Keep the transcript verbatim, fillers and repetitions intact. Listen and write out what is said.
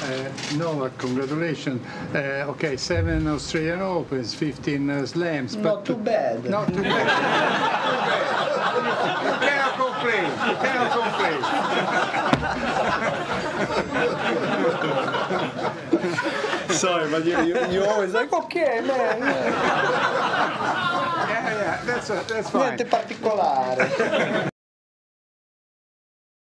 uh, Novak, congratulations. Uh, okay, seven Australian Opens, fifteen uh, slams. But Not too bad. Not too bad. Not too bad. You cannot complain. You cannot complain. Sorry, but you, you, you always like, okay, man. Yeah, yeah, that's, uh, that's fine. Niente particolare.